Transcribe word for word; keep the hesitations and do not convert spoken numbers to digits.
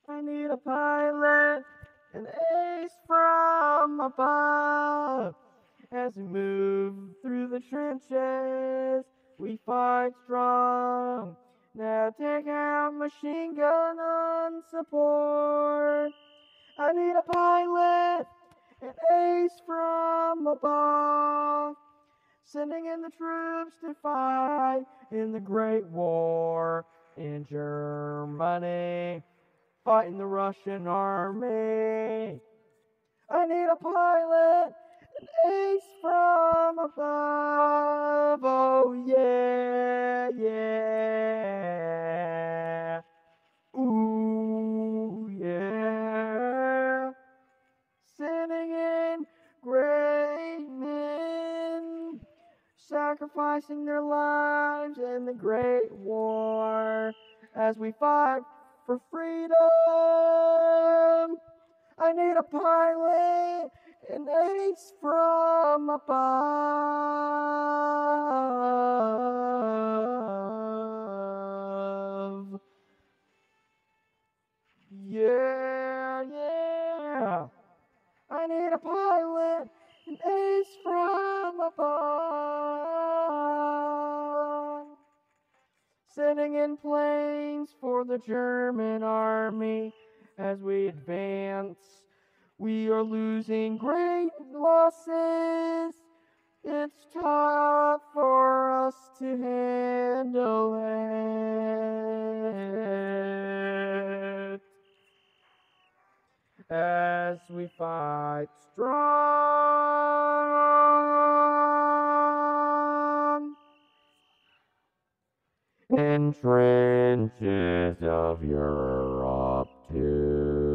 I need a pilot, an ace from above. As we move through the trenches, we fight strong. Now take out machine gun on support. I need a pilot, an ace from above. Sending in the troops to fight in the Great War in Germany, fighting the Russian army. I need a pilot, an ace from above. Oh yeah, yeah. Ooh yeah. Sending in great men, sacrificing their lives in the Great War as we fight for freedom. I need a pilot, an ace from above. Yeah, yeah. I need a pilot, an ace from above. Sending in planes for the German army as we advance. We are losing great losses. It's tough for us to handle it as we fight strong in trenches of Europe too.